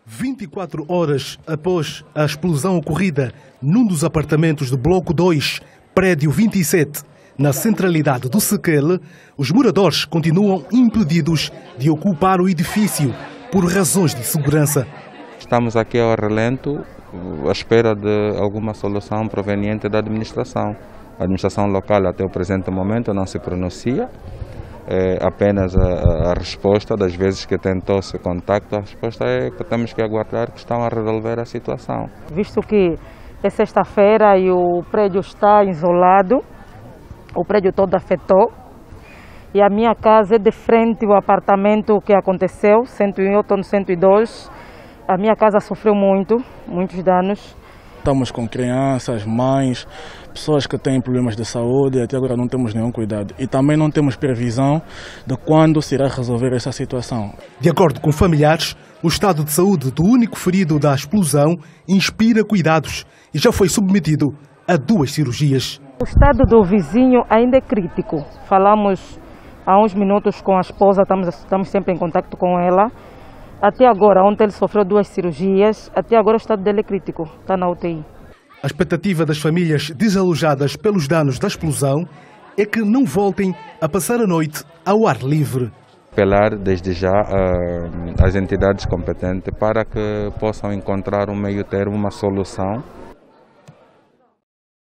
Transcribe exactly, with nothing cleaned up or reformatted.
vinte e quatro horas após a explosão ocorrida num dos apartamentos do Bloco dois, prédio vinte e sete, na centralidade do Sequel, os moradores continuam impedidos de ocupar o edifício por razões de segurança. Estamos aqui ao relento, à espera de alguma solução proveniente da administração. A administração local até o presente momento não se pronuncia. É apenas a, a resposta, das vezes que tentou-se contacto, a resposta é que temos que aguardar que estão a resolver a situação. Visto que é sexta-feira e o prédio está isolado, o prédio todo afetou, e a minha casa é de frente ao apartamento que aconteceu, cento e um, eu estou no cento e dois, a minha casa sofreu muito, muitos danos. Estamos com crianças, mães, pessoas que têm problemas de saúde, até agora não temos nenhum cuidado. E também não temos previsão de quando se irá resolver essa situação. De acordo com familiares, o estado de saúde do único ferido da explosão inspira cuidados e já foi submetido a duas cirurgias. O estado do vizinho ainda é crítico. Falamos há uns minutos com a esposa, estamos, estamos sempre em contato com ela. Até agora, ontem ele sofreu duas cirurgias, até agora o estado dele é crítico, está na U T I. A expectativa das famílias desalojadas pelos danos da explosão é que não voltem a passar a noite ao ar livre. Apelar desde já às entidades competentes para que possam encontrar um meio termo, uma solução